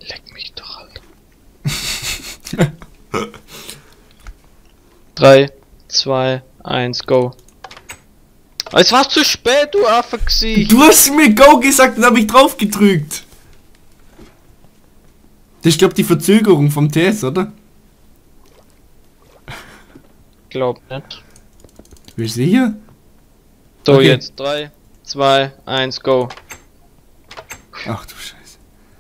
Leck mich doch, Alter. 3, 2, 1, go. Es war zu spät, du Affengesicht. Du hast mir Go gesagt und habe ich drauf gedrückt. Das ist, glaube ich, die Verzögerung vom Test, oder? Glaub nicht. Bist du sicher? So, Okay. jetzt 3, 2, 1, go. Ach du Scheiße.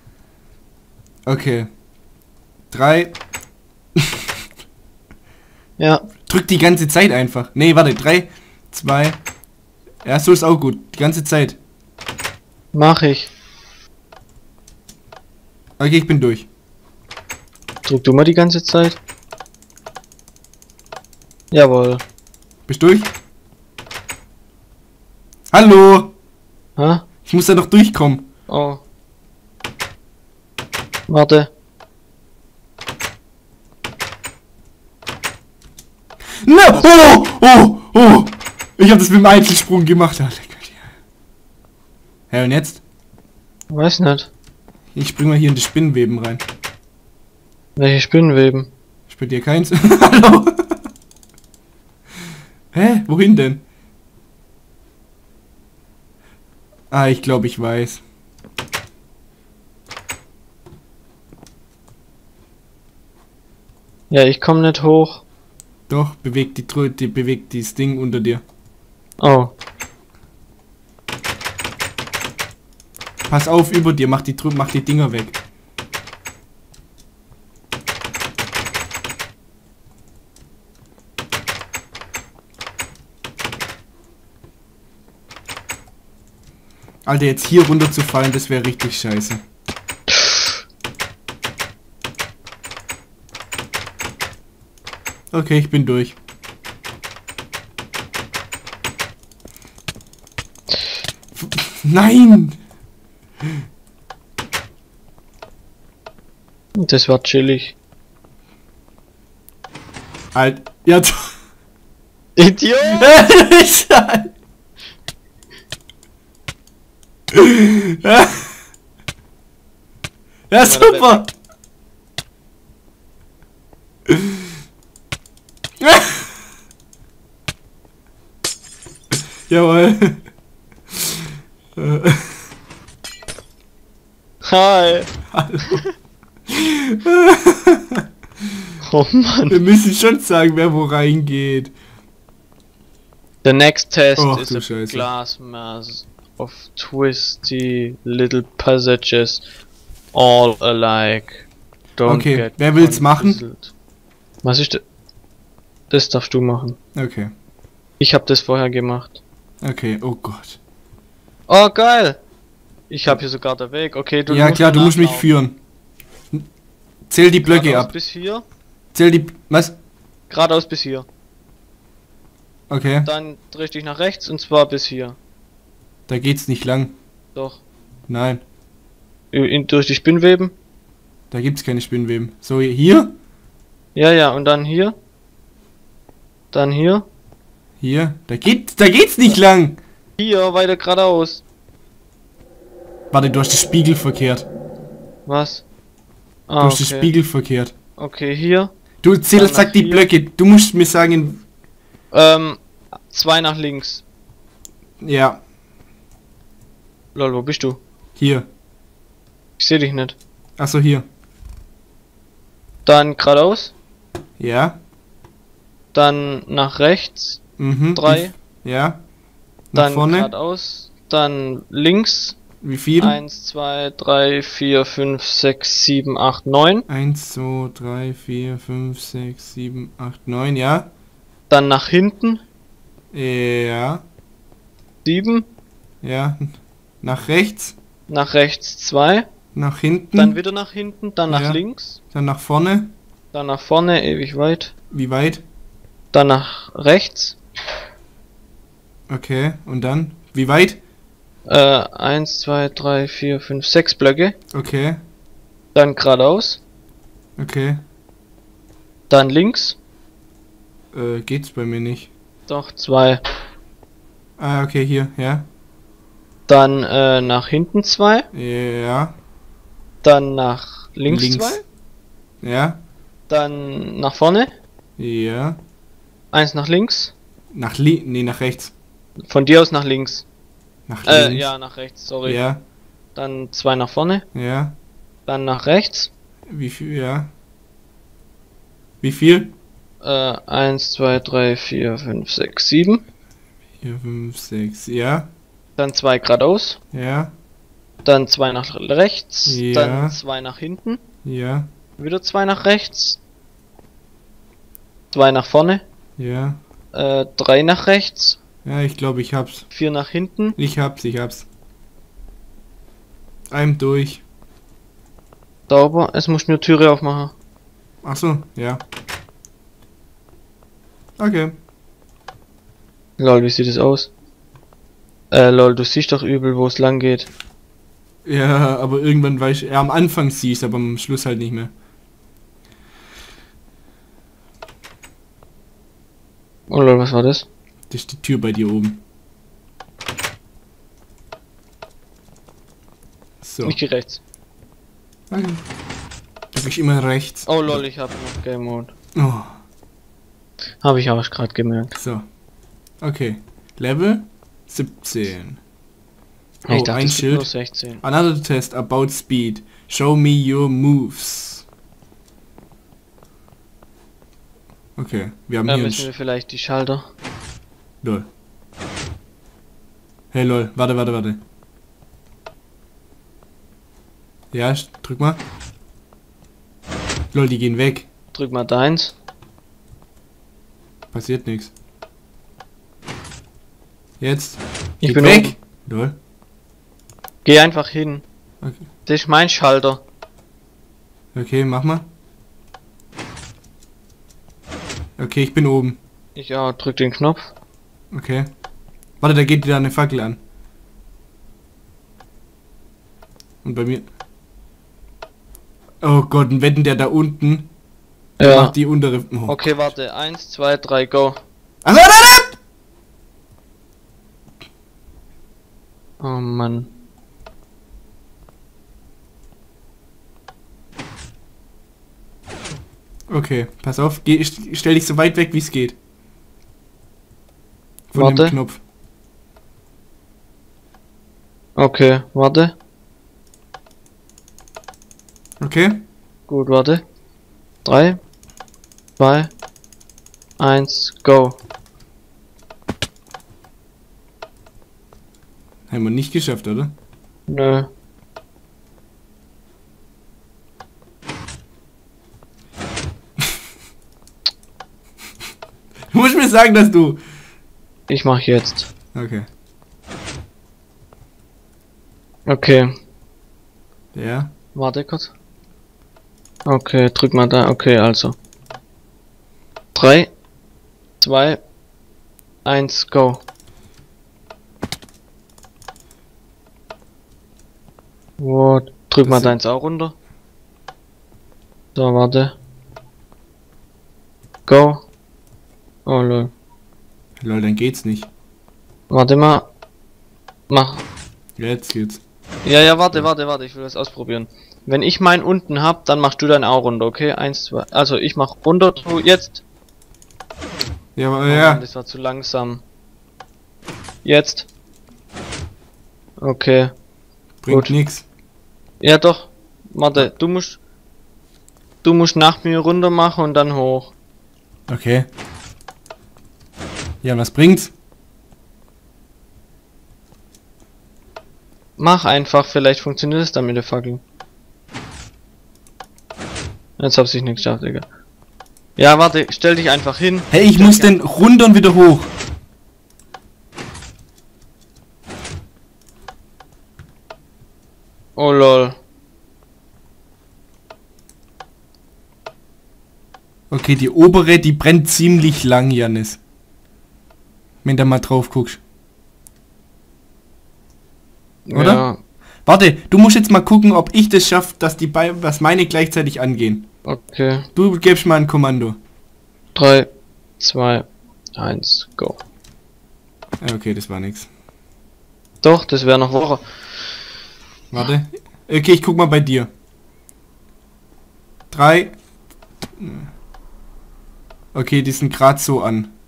Okay. 3. Ja, Drück die ganze Zeit einfach. Nee, warte. 3, 2. Ja, so ist auch gut. Die ganze Zeit. mach ich. Okay, ich bin durch. Drück du mal die ganze Zeit. Jawohl. Bist du durch? Hallo! Ha? Ich muss da noch durchkommen. Oh. Warte. No! Oh! Oh! Oh! Ich habe das mit dem Einzelsprung gemacht. Alter. Hä, und jetzt? Weiß nicht. Ich spring mal hier in die Spinnenweben rein. Welche Spinnenweben? Ich bei dir keins. Hallo? Hä? Wohin denn? Ah, ich glaube, ich weiß. Ja, ich komme nicht hoch. Doch, bewegt bewegt dieses Ding unter dir. Oh. Pass auf, über dir, mach die Dinger weg. Alter, jetzt hier runterzufallen, das wäre richtig scheiße. Okay, ich bin durch. Nein! Das war chillig. Alt. Ja, Idiot! Ja, super! Jawohl. Hi! Oh Mann. Wir müssen schon sagen, wer wo reingeht. The next test Ach, is du a Scheiße. glass mass of twisty little passages, all alike. Don't Okay, get wer will's machen? confused. Was ist das? Das darfst du machen. Okay. Ich habe das vorher gemacht. Okay, oh Gott. Oh geil! Ich habe hier sogar den Weg. Okay, du Ja musst klar, du musst mich nachlaufen. führen. Zähl die Blöcke Geradeaus ab. bis hier. Zähl die... Was? Geradeaus bis hier. Okay. Dann dreh dich nach rechts und zwar bis hier. Da geht's nicht lang. Doch. Nein. Durch die Spinnweben. Da gibt's keine Spinnweben. So, hier? Ja, ja, und dann hier. Dann hier. Hier. Da geht's nicht lang. Hier, weiter geradeaus. Warte, du hast den Spiegel verkehrt. Was? Du Ah, hast den Spiegel verkehrt. Okay, hier. Du zähl, Dann sag nach die hier. Blöcke. Du musst mir sagen... 2 nach links. Ja, Lol, wo bist du? hier. Ich sehe dich nicht. Achso, hier. Dann geradeaus. Ja. Dann nach rechts. Mhm. 3. Ja. Nach Dann vorne. geradeaus. Dann links. Wie viel? 1, 2, 3, 4, 5, 6, 7, 8, 9. 1, 2, 3, 4, 5, 6, 7, 8, 9, ja. Dann nach hinten. Ja. 7. Ja. Nach rechts. Nach rechts 2. Nach hinten. Dann wieder nach hinten. Dann nach Ja. links. Dann nach vorne. Dann nach vorne, ewig weit. Wie weit? Dann nach rechts. Okay. Und dann? Wie weit? 1, 2, 3, 4, 5, 6 Blöcke. Okay. Dann geradeaus. Okay. Dann links. Geht's bei mir nicht. Doch, 2. Ah, okay, hier. Ja. Dann nach hinten 2. Ja. Dann nach links 2. Ja. Dann nach vorne. Ja. 1 nach links. Nee, nach rechts. Von dir aus nach links. Nach links. Ja, nach rechts, sorry. Ja. Dann 2 nach vorne. Ja. Dann nach rechts. Wie viel? Ja. Wie viel? 1, 2, 3, 4, 5, 6, 7. 4, 5, 6. Ja. Dann 2 geradeaus. Ja. Dann 2 nach rechts. Ja. Dann 2 nach hinten. Ja. Wieder 2 nach rechts. 2 nach vorne. Ja. 3 nach rechts. Ja, ich glaube, ich hab's. 4 nach hinten. Ich hab's. Einem durch. Sauber. Es muss nur Türe aufmachen. Ach so, ja. Okay. Lol, wie sieht es aus? Lol, du siehst doch übel, wo es lang geht. Ja, aber irgendwann weiß ich, am Anfang siehst, aber am Schluss halt nicht mehr. Oh lol, was war das? Das ist die Tür bei dir oben. So. Ich geh rechts. Okay. Da bin ich immer rechts. Oh lol, ich hab noch Game Mode. Oh. Habe ich aber gerade gemerkt. So. Okay. Level 17. Ich Oh, dachte, ein es gibt nur Schild. 16. Another test about speed. Show me your moves. Okay, wir haben Da hier müssen wir vielleicht die Schalter. Lol. Hey lol, warte. Ja, drück mal. Lol, die gehen weg. Drück mal deins. Passiert nichts. Jetzt. Ich Geht bin weg. oben. Lol. Geh einfach hin. Okay. Das ist mein Schalter. Okay, mach mal. Okay, ich bin oben. Ich drück den Knopf. Okay. Warte, da geht dir da eine Fackel an. Und bei mir... Oh Gott, und wenn der da unten... Der Ja. macht die untere... Oh. Okay, warte. 1, 2, 3, go. Ach, warte! Oh Mann. Okay, pass auf. Stell dich so weit weg, wie es geht. Von Warte. dem Knopf. Okay, warte. Okay? Gut, warte. 3, 2, 1, go. Haben wir nicht geschafft, oder? Nö. Du musst mir sagen, dass du... Ich mach jetzt. Okay. Okay. Ja. Warte kurz. Okay, drück mal da. Okay, also. 3, 2, 1, go. Wo, drück mal deins auch runter. So, warte. Go. Oh lol. Lol, dann geht's nicht. Warte mal. Mach. Jetzt geht's. Ja, warte, ich will das ausprobieren. Wenn ich meinen unten hab, dann machst du deinen auch runter, okay? 1, 2. Also ich mach runter, du jetzt. Ja, aber Oh ja. Mann, das war zu langsam. Jetzt. Okay. Bringt gut. nix. Ja doch. Warte, du musst nach mir runter machen und dann hoch. Okay. Ja, was bringt's? Mach einfach, vielleicht funktioniert es dann mit der Fackel. Jetzt hab's ich nicht geschafft, Digga. Ja, warte, stell dich einfach hin. Hey, ich muss den runter und wieder hoch. Oh lol. Okay, die obere, die brennt ziemlich lang, Janis. Wenn du mal drauf guckst. Oder? Ja, Warte, du musst jetzt mal gucken, ob ich das schaffe, dass dass meine gleichzeitig angehen. okay. Du gibst mal ein Kommando. 3, 2, 1, go. Ja, okay, das war nix. Doch, das wäre noch Woche. Warte. Okay, ich guck mal bei dir. 3. Okay, die sind gerade so an.